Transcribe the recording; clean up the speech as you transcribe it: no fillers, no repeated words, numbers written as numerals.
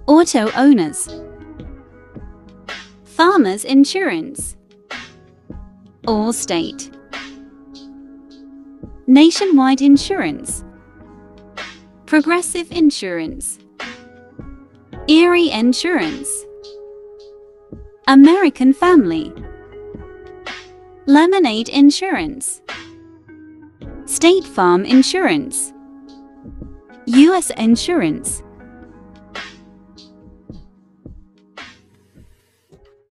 Auto owners. Farmers insurance. Allstate. Nationwide insurance. Progressive insurance. Erie insurance. American Family. Lemonade insurance. State Farm insurance. US insurance.